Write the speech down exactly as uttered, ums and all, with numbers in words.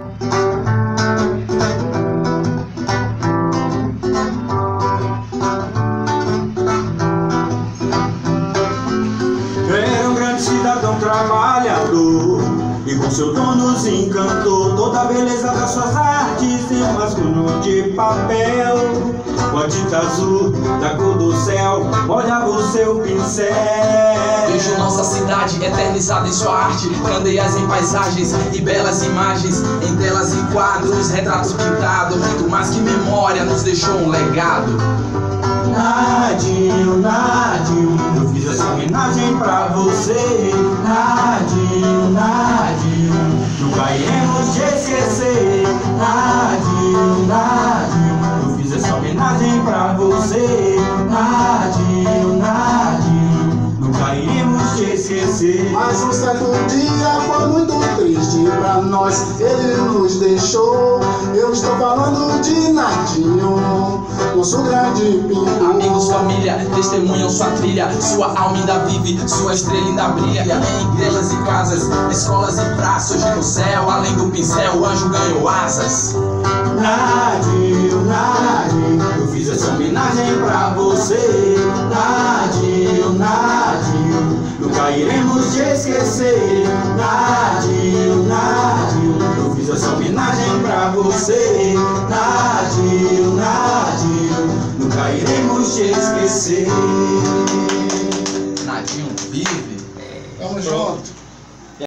Era um grande cidadão trabalhador, e com seu dom nos encantou. Toda a beleza das suas artes em um rascunho de papel, com a tinta azul da cor do céu molhava o seu pincel. Vejo nossa cidade eternizada em sua arte, candeias em paisagens e belas imagens, em telas e quadros, retratos pintados. Muito mais que memória, nos deixou um legado. Nadinho, Nadinho, eu fiz essa homenagem pra você. Nadinho, Nadinho, nunca iremos te esquecer. Nadinho, Nadinho, eu fiz essa homenagem pra você. Nadinho, Nadinho, nunca iremos te esquecer. Mas um certo dia foi muito triste pra nós, ele nos deixou. Eu estou falando de Nadinho, nosso grande pintor. Amigos, família, testemunham sua trilha. Sua alma ainda vive, sua estrela ainda brilha. Em igrejas e casas, escolas e praças. Hoje no céu, além do pincel, o anjo ganhou asas. Nadinho, Nadinho, eu fiz essa homenagem pra você. Nadinho, Nadinho, nunca iremos te esquecer. Nadinho, Nadinho, eu fiz essa homenagem pra você. Nadinho, Nadinho, nunca iremos te esquecer. Nadinho vive. Tamo junto.